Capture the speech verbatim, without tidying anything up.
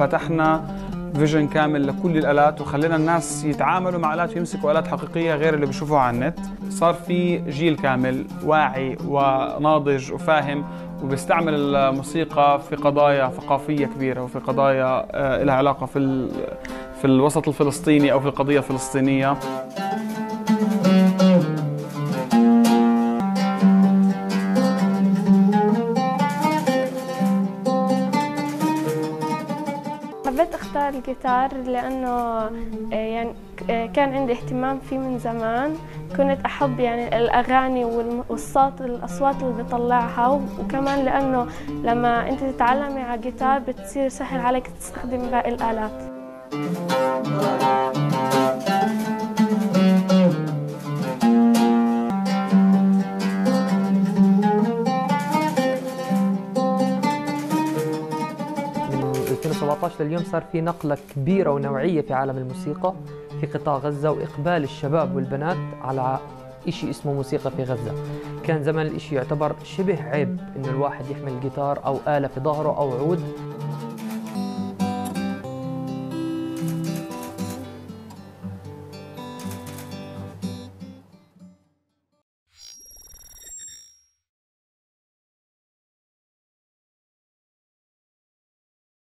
فتحنا فيجن كامل لكل الآلات وخلينا الناس يتعاملوا مع آلات ويمسكوا آلات حقيقية غير اللي بيشوفوها على النت. صار في جيل كامل واعي وناضج وفاهم وبيستعمل الموسيقى في قضايا ثقافية كبيرة وفي قضايا لها علاقة في في الوسط الفلسطيني أو في القضية الفلسطينية. حبيت اختار الجيتار لانه يعني كان عندي اهتمام فيه من زمان. كنت احب يعني الاغاني والصوت الاصوات اللي بطلعها، وكمان لانه لما انت تتعلمي على الجيتار بتصير سهل عليك تستخدمي باقي الآلات. ألفين وسبعة عشر لليوم صار في نقلة كبيرة ونوعية في عالم الموسيقى في قطاع غزة، وإقبال الشباب والبنات على إشي اسمه موسيقى في غزة. كان زمان الإشي يعتبر شبه عيب إنه الواحد يحمل جيتار أو آلة في ظهره أو عود.